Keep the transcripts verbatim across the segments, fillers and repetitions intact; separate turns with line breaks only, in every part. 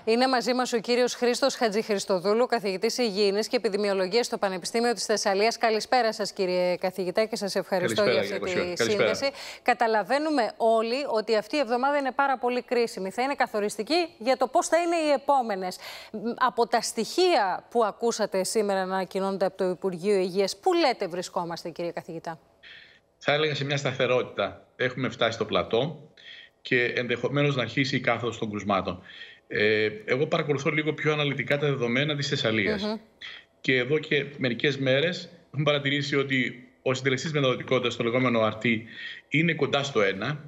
Είναι μαζί μας ο κύριος Χρήστος Χατζηχριστοδούλου, καθηγητής Υγιεινής και Επιδημιολογίας στο Πανεπιστήμιο της Θεσσαλίας. Καλησπέρα σας, κύριε καθηγητά, και σας ευχαριστώ
Καλησπέρα,
για αυτή
για
τη σύνδεση. Καταλαβαίνουμε όλοι ότι αυτή η εβδομάδα είναι πάρα πολύ κρίσιμη. Θα είναι καθοριστική για το πώς θα είναι οι επόμενες. Από τα στοιχεία που ακούσατε σήμερα να ανακοινώνονται από το Υπουργείο Υγείας, πού λέτε βρισκόμαστε, κύριε καθηγητά?
Θα έλεγα σε μια σταθερότητα. Έχουμε φτάσει στο πλατό και ενδεχομένως να αρχίσει η κάθοδος των κρουσμάτων. Ε, εγώ παρακολουθώ λίγο πιο αναλυτικά τα δεδομένα της Θεσσαλίας. Mm-hmm. Και εδώ και μερικές μέρες έχουμε παρατηρήσει ότι ο συντελεστής μεταδοτικότητας, στο λεγόμενο αρ τι, είναι κοντά στο ένα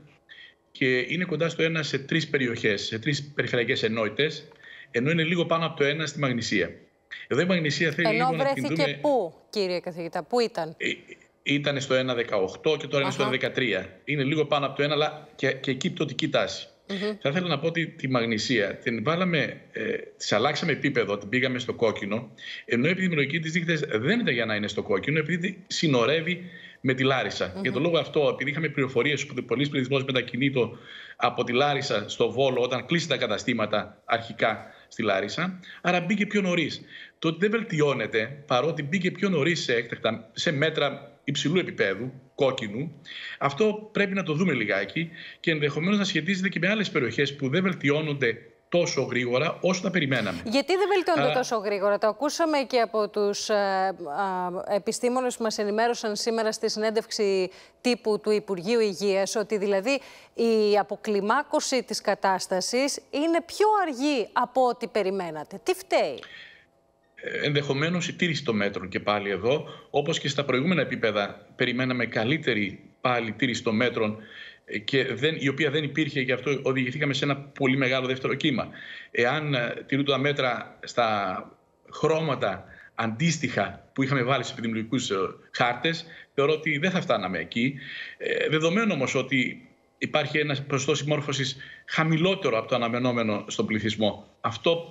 και είναι κοντά στο ένα σε τρεις περιοχές, σε τρεις περιφερειακές ενότητες, ενώ είναι λίγο πάνω από το ένα στη Μαγνησία. Εδώ η Μαγνησία θέλει
ενώ
λίγο να την δούμε...
βρέθηκε πού, κύριε καθηγητά, πού ήταν?
Ε, Ήταν στο ένα κόμμα δεκαοκτώ και τώρα είναι στο ένα κόμμα δεκατρία. Είναι λίγο πάνω από το ένα, αλλά και, και εκεί πτωτική τάση. Mm-hmm. Θα ήθελα να πω ότι τη Μαγνησία την βάλαμε, ε, της αλλάξαμε επίπεδο, την πήγαμε στο κόκκινο, ενώ η επιδημιολογική της δείκτες δεν ήταν για να είναι στο κόκκινο, επειδή συνορεύει με τη Λάρισα. Mm-hmm. Για τον λόγο αυτό, επειδή είχαμε πληροφορίες ότι πολλής πληθυσμός μετακινείται από τη Λάρισα στο Βόλο, όταν κλείσει τα καταστήματα αρχικά στη Λάρισα, άρα μπήκε πιο νωρίς. Το ότι δεν βελτιώνεται, παρότι μπήκε πιο νωρίς σε, έκτακτα, σε μέτρα υψηλού επίπεδου, κόκκινου, αυτό πρέπει να το δούμε λιγάκι και ενδεχομένως να σχετίζεται και με άλλες περιοχές που δεν βελτιώνονται τόσο γρήγορα όσο τα περιμέναμε.
Γιατί δεν βελτιώνονται Α... τόσο γρήγορα? Το ακούσαμε και από τους α, α, επιστήμονες που μας ενημέρωσαν σήμερα στη συνέντευξη τύπου του Υπουργείου Υγείας, ότι δηλαδή η αποκλιμάκωση της κατάστασης είναι πιο αργή από ό,τι περιμένατε. Τι φταίει?
Ενδεχομένως η τήρηση των μέτρων και πάλι εδώ, όπως και στα προηγούμενα επίπεδα, περιμέναμε καλύτερη πάλι τήρηση των μέτρων, και δεν, η οποία δεν υπήρχε, γι' αυτό οδηγηθήκαμε σε ένα πολύ μεγάλο δεύτερο κύμα. Εάν τηρούνται τα μέτρα στα χρώματα αντίστοιχα που είχαμε βάλει στους επιδημιολογικούς χάρτες, θεωρώ ότι δεν θα φτάναμε εκεί. Ε, δεδομένου όμως ότι υπάρχει ένα ποσοστό συμμόρφωσης χαμηλότερο από το αναμενόμενο στον πληθυσμό. Αυτό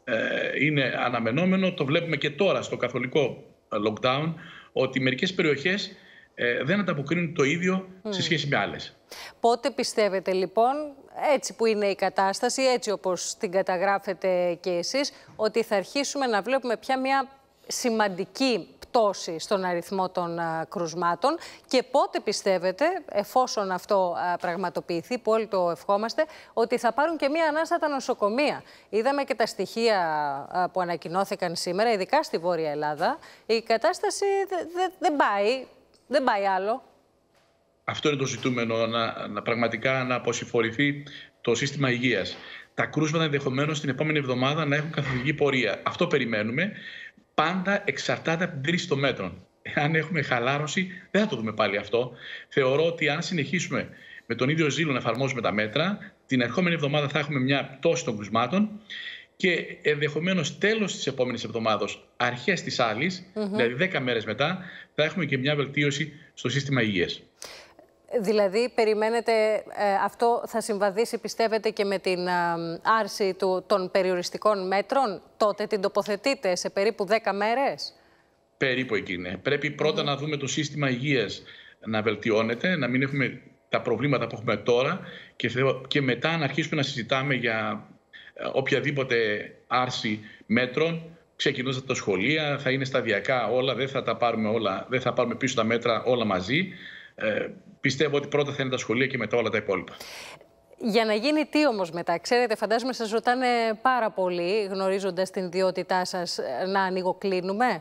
είναι αναμενόμενο, το βλέπουμε και τώρα στο καθολικό lockdown, ότι μερικές περιοχές δεν ανταποκρίνουν το ίδιο σε σχέση με άλλες.
Πότε πιστεύετε λοιπόν, έτσι που είναι η κατάσταση, έτσι όπως την καταγράφετε και εσείς, ότι θα αρχίσουμε να βλέπουμε πια μια σημαντική πτώση στον αριθμό των α, κρουσμάτων, και πότε πιστεύετε, εφόσον αυτό α, πραγματοποιηθεί, που όλοι το ευχόμαστε, ότι θα πάρουν και μία ανάσα τα νοσοκομεία? Είδαμε και τα στοιχεία α, που ανακοινώθηκαν σήμερα, ειδικά στη Βόρεια Ελλάδα. Η κατάσταση δεν δε, δε πάει, δεν πάει άλλο.
Αυτό είναι το ζητούμενο, να, να πραγματικά να αποσυμφορηθεί το σύστημα υγείας. Τα κρούσματα ενδεχομένως την επόμενη εβδομάδα να έχουν καθοδική πορεία. Αυτό περιμένουμε. Πάντα εξαρτάται από την τήρηση των μέτρων. Αν έχουμε χαλάρωση, δεν θα το δούμε πάλι αυτό. Θεωρώ ότι αν συνεχίσουμε με τον ίδιο ζήλο να εφαρμόζουμε τα μέτρα, την ερχόμενη εβδομάδα θα έχουμε μια πτώση των κρουσμάτων και ενδεχομένως τέλος της επόμενης εβδομάδος, αρχές της άλλης, mm-hmm. δηλαδή δέκα μέρες μετά, θα έχουμε και μια βελτίωση στο σύστημα υγείας.
Δηλαδή, περιμένετε, ε, αυτό θα συμβαδίσει, πιστεύετε, και με την ε, άρση του, των περιοριστικών μέτρων? Τότε την τοποθετείτε σε περίπου δέκα μέρες?
Περίπου εκεί, ναι. Πρέπει πρώτα mm. να δούμε το σύστημα υγείας να βελτιώνεται, να μην έχουμε τα προβλήματα που έχουμε τώρα και, και μετά να αρχίσουμε να συζητάμε για ε, οποιαδήποτε άρση μέτρων, ξεκινώντας από τα σχολεία. Θα είναι σταδιακά όλα, δεν θα τα πάρουμε όλα, δεν θα πάρουμε πίσω τα μέτρα όλα μαζί. Ε, πιστεύω ότι πρώτα θα είναι τα σχολεία και μετά όλα τα υπόλοιπα.
Για να γίνει τι όμως μετά? Ξέρετε, φαντάζομαι σας ρωτάνε πάρα πολύ, γνωρίζοντας την ιδιότητά σας, να ανοιγοκλίνουμε.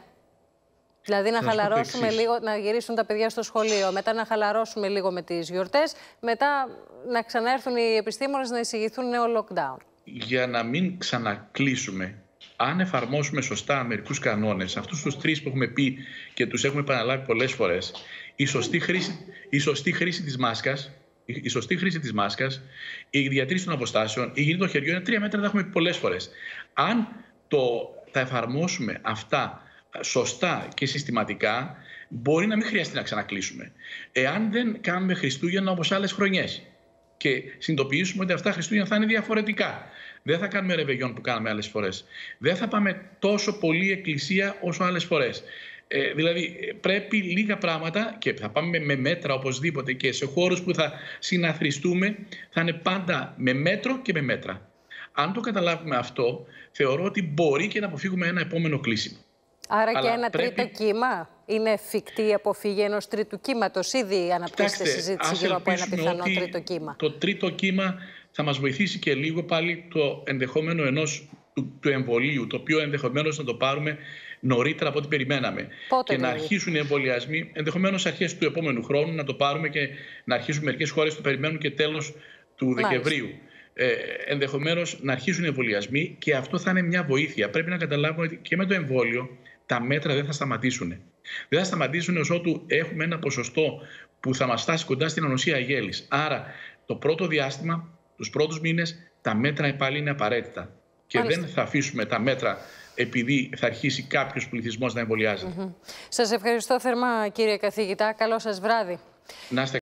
Δηλαδή να χαλαρώσουμε λίγο, να γυρίσουν τα παιδιά στο σχολείο, μετά να χαλαρώσουμε λίγο με τις γιορτές, μετά να ξαναέρθουν οι επιστήμονες να εισηγηθούν νέο lockdown.
Για να μην ξανακλείσουμε, αν εφαρμόσουμε σωστά μερικούς κανόνες, αυτούς τους τρεις που έχουμε πει και τους έχουμε επαναλάβει πολλές φορές, η σωστή χρήση, η σωστή χρήση της μάσκας, η, η σωστή χρήση της μάσκας, η διατήρηση των αποστάσεων, η υγιεινή των χεριών, είναι τρία μέτρα, τα έχουμε πει πολλές φορές. Αν το, τα εφαρμόσουμε αυτά σωστά και συστηματικά, μπορεί να μην χρειαστεί να ξανακλείσουμε. Εάν δεν κάνουμε Χριστούγεννα όπως άλλες χρονιές και συνειδητοποιήσουμε ότι αυτά Χριστούγεννα θα είναι διαφορετικά. Δεν θα κάνουμε ρεβεγιόν που κάναμε άλλες φορές. Δεν θα πάμε τόσο πολύ εκκλησία όσο άλλες φορές. Ε, δηλαδή πρέπει λίγα πράγματα, και θα πάμε με μέτρα οπωσδήποτε, και σε χώρους που θα συναθριστούμε θα είναι πάντα με μέτρο και με μέτρα. Αν το καταλάβουμε αυτό, θεωρώ ότι μπορεί και να αποφύγουμε ένα επόμενο κλείσιμο.
Άρα
Αλλά
και ένα
πρέπει...
τρίτο κύμα. Είναι εφικτή η αποφύγη ενός τρίτου κύματος? Ήδη αναπτύσσεται συζήτηση γύρω από ένα πιθανό τρίτο κύμα.
Το τρίτο κύμα θα μας βοηθήσει και λίγο πάλι το ενδεχόμενο ενός του, του εμβολίου, το οποίο ενδεχομένως να το πάρουμε νωρίτερα από ό,τι περιμέναμε.
Πότε
και
δηλαδή?
Να αρχίσουν οι εμβολιασμοί, ενδεχομένως αρχές του επόμενου χρόνου, να το πάρουμε και να αρχίσουν μερικές χώρες το περιμένουν και τέλος του Μάλιστα. Δεκεμβρίου. Ε, ενδεχομένως να αρχίσουν οι εμβολιασμοί και αυτό θα είναι μια βοήθεια. Πρέπει να καταλάβουμε ότι και με το εμβόλιο τα μέτρα δεν θα σταματήσουν. Δεν θα σταματήσουν ως ότου έχουμε ένα ποσοστό που θα μας φτάσει κοντά στην ανοσία γέλης. Άρα το πρώτο διάστημα, τους πρώτους μήνες, τα μέτρα πάλι είναι απαραίτητα. Και Μάλιστα. δεν θα αφήσουμε τα μέτρα επειδή θα αρχίσει κάποιος πληθυσμός να εμβολιάζεται.
Mm-hmm. Σας ευχαριστώ θερμά, κύριε καθηγητά. Καλό σας βράδυ.
Να είστε